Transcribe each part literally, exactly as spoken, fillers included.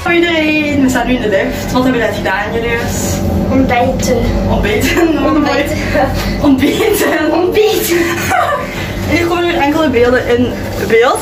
Hallo iedereen, we staan nu in de lift. Wat hebben we net gedaan, Julius? Ontbijten. Ontbeten. Ontbijten. Ontbeten. Ontbijten. En hier komen nu enkele beelden in beeld.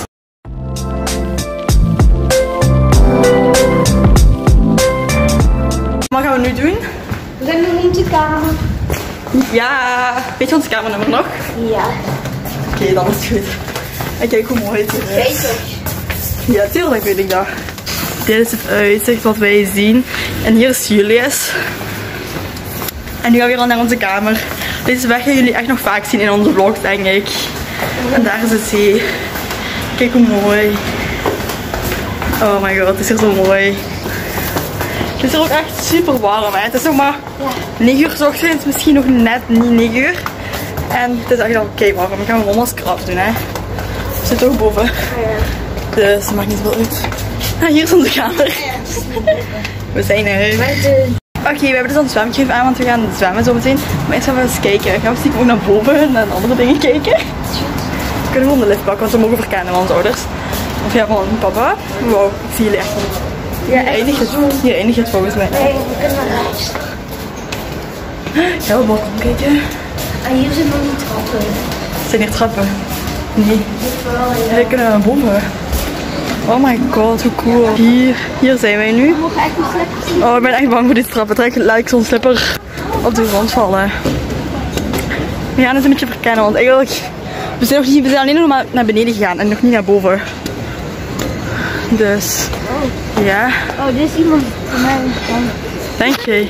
Wat gaan we nu doen? We gaan nu in de kamer. Ja, weet je ons kamernummer nog? Ja. Oké, okay, dan is het goed. En kijk hoe mooi het is. Weet je? Ja, tuurlijk weet ik dat. Dit is het uitzicht wat wij zien. En hier is Julius. En nu gaan we weer naar onze kamer. Deze weg gaan jullie echt nog vaak zien in onze vlogs, denk ik. En daar is de zee. Kijk hoe mooi. Oh my god, het is hier zo mooi. Het is hier ook echt super warm. Hè. Het is nog maar negen uur 's ochtends, misschien nog net niet negen uur. En het is echt al kei warm. Ik ga mijn mama's krap doen. Hè. We zitten ook boven. Dus dat maakt niet veel uit. Ah, hier is onze kamer. We zijn er. Oké, okay, we hebben dus een zwemgif aan, want we gaan zwemmen zo meteen. Maar eerst gaan we eens kijken. Gaan we stiekem ook naar boven en naar andere dingen kijken. We kunnen gewoon de lift pakken, want we mogen verkennen van onze ouders. Of ja, van papa. Wow, ik zie jullie echt niet. Ja, hier eindigt het, hier eindigt het volgens mij. Nee, we kunnen naar huis. Ga op het balkon kijken. En hier zijn nog niet trappen. Zijn hier trappen? Nee. Ja, we kunnen naar boven. Oh my god, hoe cool. Hier, hier zijn wij nu. We mogen echt een slipper zien. Oh, ik ben echt bang voor dit trappen. Trek lijkt zo'n slipper op de grond vallen. We gaan het een beetje verkennen, want eigenlijk... We zijn, nog niet, we zijn alleen nog maar naar beneden gegaan en nog niet naar boven. Dus... Oh. Ja. Oh, dit is iemand van mij. Denk jij?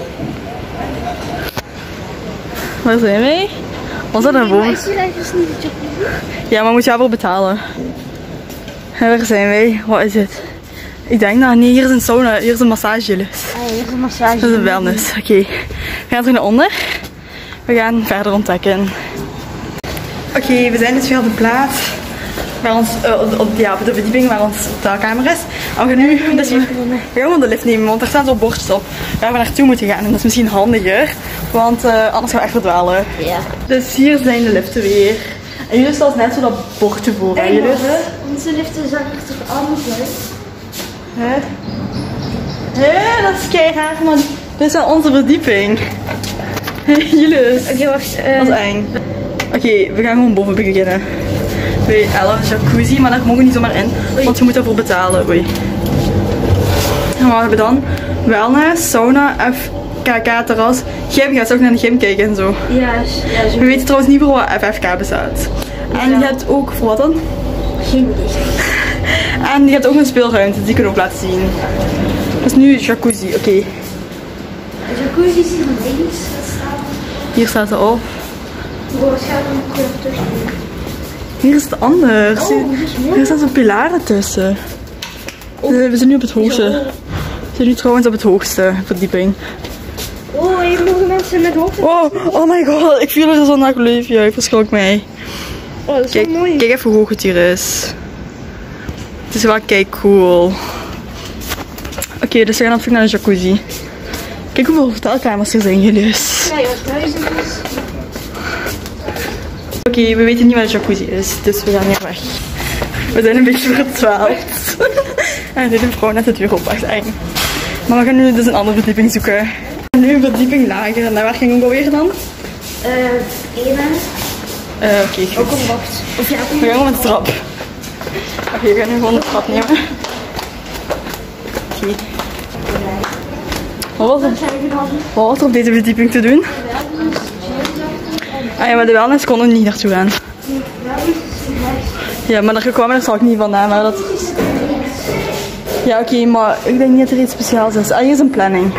Waar zijn wij? Was dat naar boven? Ik zie ergens niet dat je... Ja, maar moet je wel betalen. En waar zijn wij? Wat is het? Ik denk dat, nee, hier is een sauna, hier is een massagelus. Ah, hier is een massage. Dat is een wellness. Oké, okay. We gaan terug naar onder. We gaan verder ontdekken. Oké, okay, we zijn dus weer op de plaats. Waar ons, uh, op, ja, op de verdieping waar ons hotelkamer is. En we gaan nu, dus we, we gaan gewoon de lift nemen, want er staan zo bordjes op waar we naartoe moeten gaan. En dat is misschien handiger, want uh, anders gaan we echt verdwalen. Ja. Dus hier zijn de liften weer. En jullie stelt net zo dat bordje voor, hè jullie? Onze liften zijn er toch anders uit? Hè? Hé, dat is keihard, man. Dit is aan onze verdieping. Julius. Oké, okay, wacht. Uh... Dat is eng. Oké, okay, we gaan gewoon boven beginnen. Bij elf jacuzzi, maar daar mogen we niet zomaar in, Oei. want je moet daarvoor betalen. Oei. En wat hebben we dan? Wellness, sauna, F K K-terras. Gym, gaat ook naar de gym kijken en zo. Ja, ja zo. We weten trouwens niet voor wat F F K bestaat. En je hebt ook, voor wat dan? Geen idee. En je hebt ook een speelruimte, die kunnen we ook laten zien. Dat is nu jacuzzi, oké. Okay. De jacuzzi is hier links. Hier staat ze op. Wow, het gaat een keer tussen. Hier is het anders. Oh, hier staan zo'n pilaren tussen. Oh. We zijn nu op het hoogste. We zijn nu trouwens op het hoogste verdieping. Oh, hier mogen mensen met hoofd. Oh, oh my god, ik viel er zo naar Olivia. Ik verschrok mij. Oh, dat is kijk, zo mooi. Kijk even hoe hoog het hier is. Het is wel kijk cool. Oké, okay, dus we gaan op zoek naar de jacuzzi. Kijk hoeveel hotelkamers er zijn, Julius. Ja, je was duizend. Oké, okay, we weten niet waar de jacuzzi is, dus we gaan weer weg. We zijn een beetje verdwaald. En er zit een vrouw net de deur op, echt eng. Maar we gaan nu dus een andere verdieping zoeken. We gaan nu een verdieping lager. En waar ging we alweer dan? Eh, uh, ene. Uh, Oké, okay, ook een wacht. Of ja, we gaan gewoon met de trap. Oké, okay, we gaan nu gewoon de trap nemen. Oké. Okay. Wat was er? Wat was er op deze verdieping te doen? Ah ja, maar de wellness konden we niet naartoe gaan. Ja, maar daar kwamen er zal ik niet vandaan, maar dat... Ja, oké, okay, maar ik denk niet dat er iets speciaals is. Ah, hier is een planning.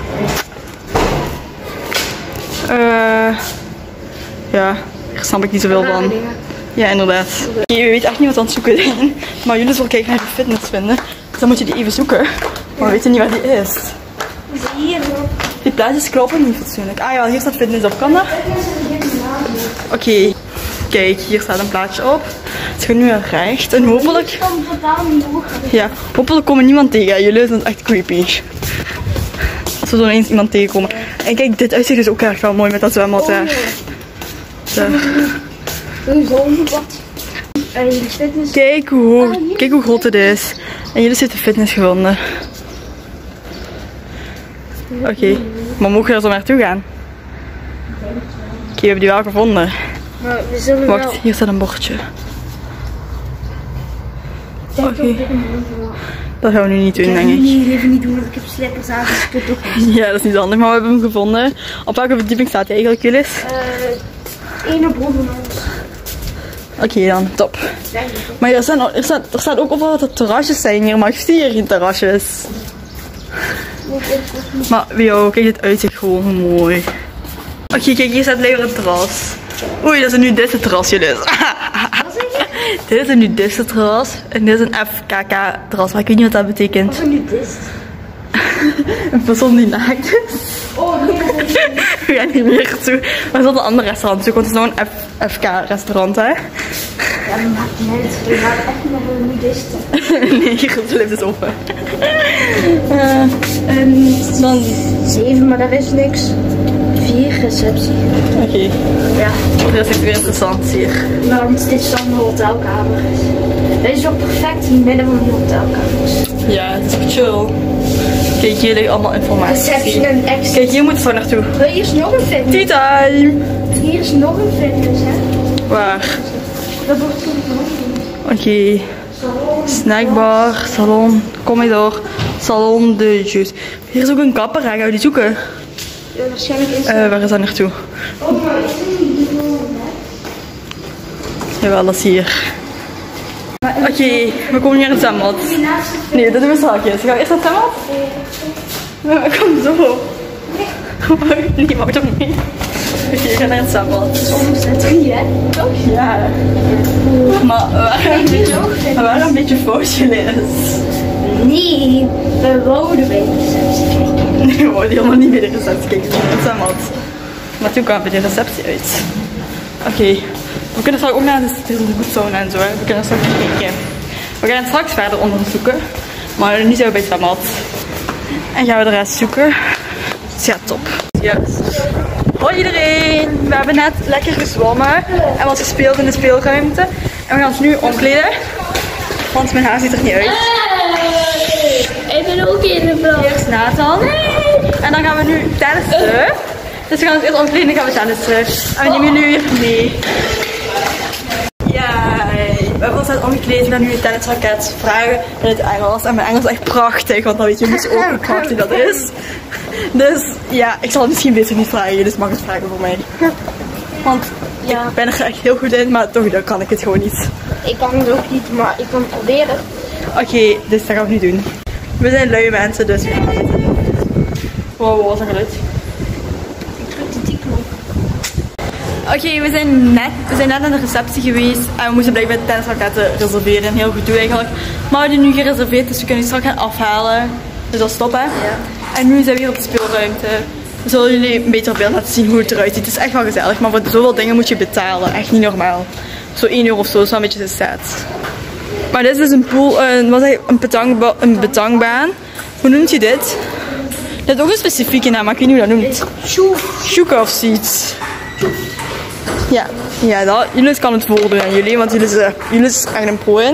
Eh... Uh, ja, daar snap ik niet zoveel van. Ja, inderdaad. Oké, okay, we weten echt niet wat we aan het zoeken zijn. Maar jullie zullen kijken naar de fitness vinden. Dus dan moet je die even zoeken. Maar we weten niet waar die is. Hier. Die plaatjes kloppen niet fatsoenlijk. Ah ja, hier staat fitness op. Kan dat? Oké. Okay. Kijk, hier staat een plaatje op. Dus we gaan nu recht. En hopelijk... Ja, hopelijk komen niemand tegen. Jullie zijn echt creepy. Als we zo ineens iemand tegenkomen. En kijk, dit uitzicht is ook echt wel mooi met dat zwembad daar. Kijk hoe, kijk hoe groot het is. En jullie zitten fitness gevonden. Oké, okay. Maar mogen we er zo naartoe gaan? Oké, okay, we hebben die wel gevonden. Maar we zullen Wacht, wel... hier staat een bordje. Oké. Okay. Dat gaan we nu niet doen, denk ik. Nee, even niet doen, want ik heb slippers aan, dus ik kan toch niet. Ja, dat is niet handig, maar we hebben hem gevonden. Op welke verdieping staat hij eigenlijk, Julis? Uh, Eén op bovenaan. Oké okay, dan, top. Maar er, zijn, er, staat, er staat ook overal dat er terrasjes zijn hier, maar ik zie hier geen terrasjes. Maar yo, kijk dit uitzicht gewoon mooi. Oké, okay, kijk, hier staat lekker een terras. Oei, dat is een nudiste terras, Julis. Dit is een nudiste terras en dit is een F K K terras, maar ik weet niet wat dat betekent. Wat is een nudist? Een persoon die naakt is. Oh nee, dat is niet. We gaan niet meer toe. Maar er zat een ander restaurant zoeken, want het is nou een F K restaurant, hè? Ja, dat maakt niet uit. We gaan echt niet naar een nudiste. Nee, hier blijft het open. Uh, en dan... Zeven, maar daar is niks. Vier, receptie. Oké. Okay. Ja. Dat is echt weer interessant hier. Nou, dit is dan een hotelkamer. Dit is ook perfect in het midden van de hotelkamers. Ja, het is ook chill. Kijk, hier ligt allemaal informatie. Receptie en extra. Kijk, hier moeten we naartoe. Hier is nog een fitness. Tea time! Hier is nog een fitness, hè? Waar? Dat wordt zo nog. Oké. Okay. Snackbar, salon, kom je door. Salon de jus. Hier is ook een kapper, gaan we die zoeken? Ja, waarschijnlijk is uh, waar is dat naartoe? Oh, maar is het niet gewoon, hè? Jawel, dat is hier. Oké, okay, we komen hier in het zwembad. Nee, dat doen we straks. Gaan we eerst naar het zwembad? Nee. Kom zo. Nee, mag toch niet? Oké, okay, we gaan naar het zwembad. Omzetten, hè? Oh ja. Maar we waren een beetje, we waren een beetje fout gelezen. Nee, we wouden bij de receptie kijken. Nee, we wouden helemaal niet bij de receptie kijken. We het zwembad. Maar toen kwamen we bij de receptie uit. Oké. Okay. We kunnen straks ook naar de, de boetsauna en zo. Hè. We kunnen straks kijken. We gaan straks verder onderzoeken. Maar nu zijn we bij het zwembad. En gaan we de rest zoeken. Dus ja, top. Yes. Hoi iedereen! We hebben net lekker gezwommen en wat gespeeld in de speelruimte. En we gaan ons nu omkleden. Want mijn haar ziet er niet uit. Ik ben ook in de vlog. Hier is Nathan. En dan gaan we nu tennissen. Dus we gaan ons eerst omkleden en dan gaan we tennissen. En we nemen jullie weer mee. Ja, we hebben ons net omgekleed. We gaan nu een tennisraket vragen in het Engels. En mijn Engels is echt prachtig, want dan weet je dus ook hoe prachtig dat is. Dus ja, ik zal het misschien beter niet vragen, dus mag het vragen voor mij. Want ja, ik ben er echt heel goed in, maar toch dan kan ik het gewoon niet. Ik kan het ook niet, maar ik kan het proberen. Oké, okay, dus dat gaan we nu doen. We zijn luie mensen, dus we gaan het doen. Wow, wat was dat geluid? Ik drukte die knop. Oké, okay, we, zijn net, we zijn net aan de receptie geweest en we moesten blijkbaar de tennisraketten reserveren. Een heel goed doen eigenlijk. Maar we hebben nu gereserveerd, dus we kunnen die straks gaan afhalen. Dus dat stopt hè. Ja. En nu zijn we hier op de speelruimte. We zullen jullie een beter beeld laten zien hoe het eruit ziet. Het is echt wel gezellig, maar voor zoveel dingen moet je betalen. Echt niet normaal. Zo één euro of zo is wel een beetje te sad. Maar dit is dus een pool, een, wat zeg, een, petangba een betangbaan. Hoe noemt je dit? Dit is ook een specifieke naam, maar ik weet niet hoe dat noemt. Sjoeka of zoiets. Ja, ja dat. Julis kan het voordoen aan jullie, want Julis, uh, Julis is echt een pro in.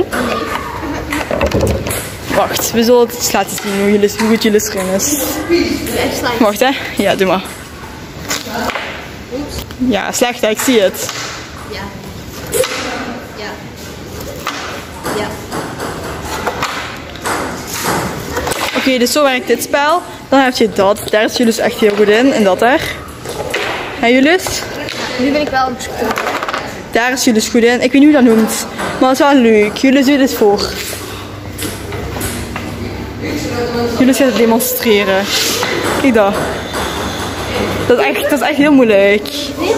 Wacht, we zullen het eens laten zien hoe, Julis, hoe goed Julis erin is. Wacht hè, ja doe maar. Ja, slecht hè, ik zie het. Ja. Ja. Ja. Oké, okay, dus zo werkt dit spel. Dan heb je dat. Daar is Julis echt heel goed in. En dat daar. Hé Julis? Nu ben ik wel op zoek. Daar is Julis goed in. Ik weet niet hoe dat noemt. Maar het is wel leuk. Julis doet dit voor. Julis gaat het demonstreren. Kijk dat. Dat is echt, dat is echt heel moeilijk.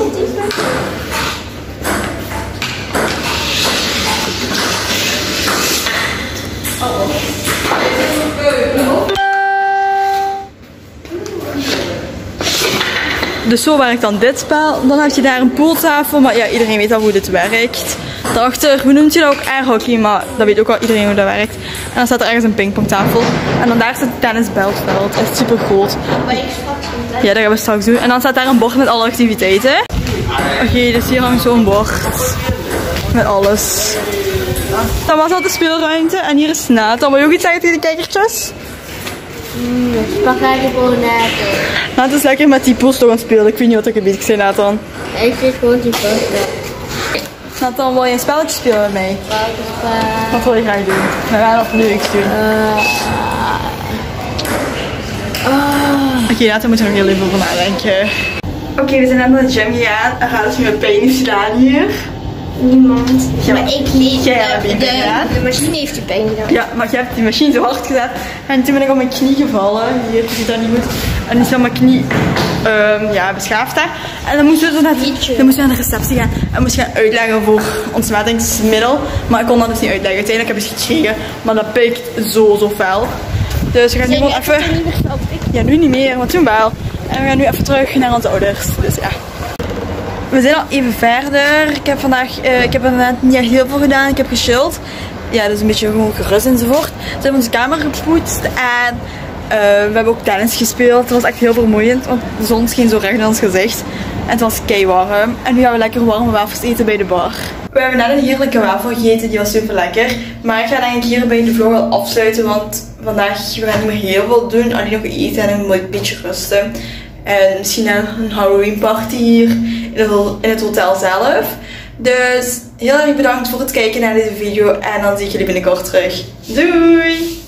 Dus zo werkt dan dit spel. Dan heb je daar een pooltafel, maar ja, iedereen weet al hoe dit werkt. Daarachter, hoe noemt je dat ook? Airhockey, maar dat weet ook wel iedereen hoe dat werkt. En dan staat er ergens een pingpongtafel. En dan daar staat het tennisbeltveld. Echt super groot. Ja, dat gaan we straks doen. En dan staat daar een bord met alle activiteiten. Oké, okay, dus hier hangt zo'n bord. Met alles. Dan was dat de speelruimte. En hier is Nathan. Wil je ook iets zeggen tegen de kijkertjes? Mm, spaghetti bolognese. Laten we lekker met die posto gaan spelen. Ik weet niet wat ik gebied. Ik zei Nathan. Ik vind gewoon die posto. Nathan, wil je een spelletje spelen met mij? Welke spel? Wat wil je graag doen? We gaan nog niks doen. Uh, oh. Oké, okay, Nathan moet er nog heel even over nadenken. Oké, okay, we zijn net naar de gym gegaan. En gaat dus nu mijn pijn heeft gedaan hier. Niemand. Ja, maar ik niet. Jij hebt de, die pijn gedaan. de machine heeft die pijn gedaan. Ja, maar je hebt die machine zo hard gezet. En toen ben ik op mijn knie gevallen. Hier, je ziet dat niet goed. En nu is mijn knie um, ja, beschaafd. Hè. En dan moesten we, naar de, dan moesten we naar de receptie gaan. En moesten gaan uitleggen voor ontsmettingsmiddel. Maar ik kon dat dus niet uitleggen. Uiteindelijk heb ik het gekregen. Maar dat pikt zo, zo fel. Dus we gaan nu gewoon even... Ja, nu niet meer, maar toen wel. En we gaan nu even terug naar onze ouders. Dus ja. We zijn al even verder. Ik heb vandaag, uh, ik heb inderdaad niet echt heel veel gedaan. Ik heb gechilled. Ja, dus een beetje gewoon gerust enzovoort. We hebben onze kamer gepoetst en uh, we hebben ook tennis gespeeld. Het was echt heel vermoeiend, want de zon scheen zo recht in ons gezicht. En het was kei warm. En nu gaan we lekker warme wafels eten bij de bar. We hebben net een heerlijke wafel gegeten, die was super lekker. Maar ik ga denk ik hierbij de vlog wel afsluiten, want vandaag we gaan niet meer heel veel doen. Alleen nog eten en een beetje rusten. En misschien een Halloween party hier in het hotel zelf. Dus heel erg bedankt voor het kijken naar deze video. En dan zie ik jullie binnenkort terug. Doei!